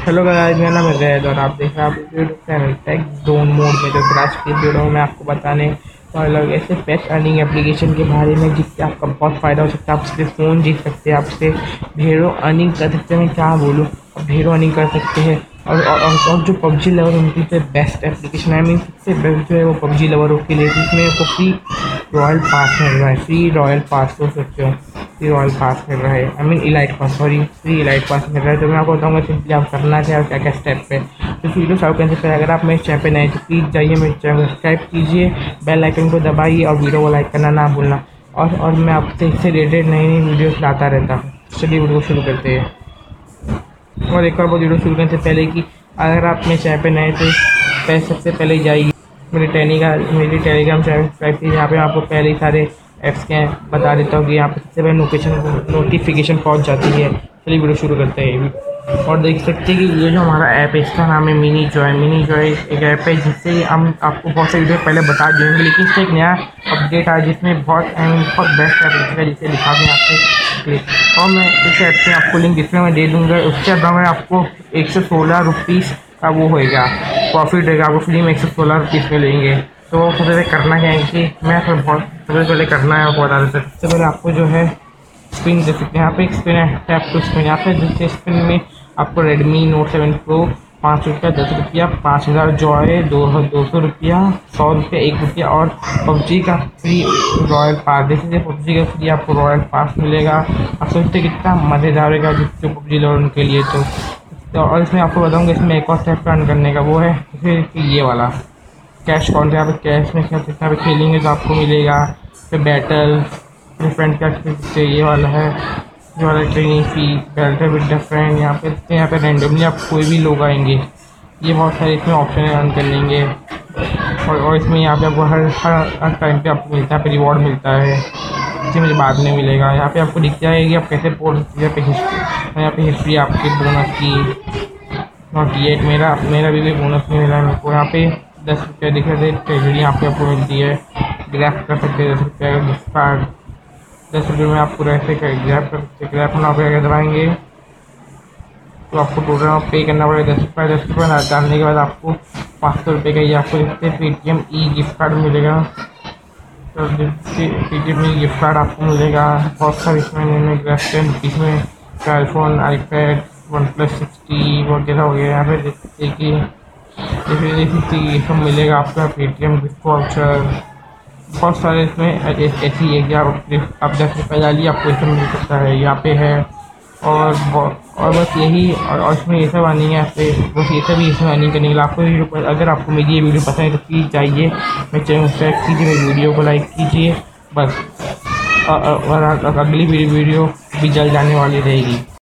Hello guys, मेरा नाम है जैद और आप देख रहे हैं आप YouTube channel tech zone mode में। जो आज की वीडियो में आपको बताने वाला हूँ ऐसे पेस्ट अर्निंग एप्लीकेशन के बारे में जिससे आपका बहुत फ़ायदा हो सकता है। आप उससे फ़ोन जीत सकते हैं, आपसे ढेरों अर्निंग कर सकते हैं। मैं क्या बोलूँ, आप ढेरों अर्निंग कर सकते हैं। और जो पबजी लवर उनकी से बेस्ट एप्लीकेशन है, सबसे बेस्ट जो है वो पबजी लवरों के लिए, जिसमें आपको फ्री रॉयल पास मिल रहा है। फ्री रॉयल पास सोच सकते हो, फ्री रॉयल पास मिल रहा है। I mean elite pass, sorry, free elite pass मिल रहा है। तो मैं आपको बताऊंगा सिंपली आप करना क्या और क्या क्या स्टेप पे। तो वीडियो स्टार्ट करने से पहले अगर आप मेरे चैनल पे नए तो प्लीज़ जाइए मेरे चैनल को सब्सक्राइब कीजिए, बेल आइकन को दबाइए और वीडियो को लाइक करना ना भूलना। और मैं आपसे इससे रिलेटेड नई नई वीडियोस लाता रहता हूँ। चलिए वीडियो को शुरू करते हैं। और एक और बात वीडियो शुरू करने से पहले कि अगर आप मेरे चैनल पे नए तो सबसे पहले जाइए मेरी टेलीग्राम चैनल सब्सक्राइब कीजिए। यहाँ पे आपको पहले ही सारे ऐप्स के बता देता हूँ कि यहाँ पे सबसे पहले नोटिफिकेशन पहुँच जाती है। चलिए वीडियो शुरू करते हैं। और देख सकते हैं कि ये जो हमारा ऐप है इसका नाम है मिनी जॉय। मिनी जॉय एक ऐप है जिससे हम आपको बहुत से वीडियो पहले बता देंगे, लेकिन इससे एक नया अपडेट आया जिसमें बहुत बेस्ट ऐप है जिसे लिखा भी यहाँ पे। और मैं इस ऐप से आपको लिंक डिस्क्रिप्शन में दे दूँगा। उसके बाद में आपको 116 रुपीज़ का वो होएगा, प्रॉफिट रहेगा। आपको फ्री में 116 रुपीज़ मिलेंगे। तो सबसे पहले करना क्या है कि मैं सबसे पहले करना है आपको बता देता हूँ। सबसे पहले आपको जो है स्पिन दे सकते हैं। यहाँ पे एक स्पिन है, टैप टू स्पिन। यहाँ पे दूसरे स्पिन में आपको Redmi Note 7 Pro 5 रुपया, 10 रुपया, 5000 जॉय 200 रुपया, 100 रुपया, 1 रुपया और पबजी का फ्री रॉयल पास। देखिए पबजी का फ्री आपको रॉयल पास मिलेगा। आप सोचते कितना मज़ेदार रहेगा जो पबजी लवर उनके लिए। तो और इसमें आपको बताऊँगा इसमें एक और स्टेप रन करने का, वो है फिर ये वाला कैश काउंट। यहाँ पे कैश में कितना भी खेलेंगे तो आपको मिलेगा। फिर बैटल फ्रेंड का ये वाला है, जो वाला training fees battle with the friend. यहाँ पे रैंडमली आप कोई भी लोग आएंगे। ये बहुत सारे इसमें ऑप्शन है रन कर लेंगे। और इसमें यहाँ पे आपको हर टाइम पे आपको मिलता है, पे रिवॉर्ड मिलता है, इसी मुझे बाद में मिलेगा। यहाँ पे आपको दिख जाएगी आप कैसे पोल सकते हैं। यहाँ पे हिस्ट्री आपके बोनस की नॉट येट, मेरा भी बोनस नहीं मिला है मेरे को। यहाँ पे 10 रुपये दिख रहे थे ट्रेजरी यहाँ पे आपको मिलती है। ग्रैप कर सकते हैं 10 रुपये का गिफ्ट कार्ड। 10 रुपये में आपको ऐसे ग्रैप कर सकते। ग्रैप में आप अगर दबाएंगे तो आपको टोटल पे करना पड़ेगा 10 रुपये। 10 रुपये डालने के बाद आपको 500 रुपये का ये आपको देखते पेटीएम ई गिफ्ट कार्ड मिलेगा। तो पेटीएम ई गिफ्ट कार्ड आपको मिलेगा। बहुत सारे इसमें ग्रैप इसमें आईफोन, आईपैड, OnePlus 60 वगैरह हो गया। यहाँ पे देखते हैं कि ये सब मिलेगा आपका। पेटीएम गिफ्ट वाउचर बहुत सारे इसमें ऐसी है कि आप 10 रुपये डालिए आपको इसमें मिल सकता है। यहाँ पे है और बस यही। और इसमें ये सब अर्निंग है, बस ये सब ही इसमें अर्निंग करने के लिए आपको वीडियो। अगर आपको मेरी ये वीडियो पसंद है तो प्लीज़ जाइए मेरे चैनल को सब्सक्राइब कीजिए, मेरी वीडियो को लाइक कीजिए बस। और अगली वीडियो भी जल्द आने वाली रहेगी।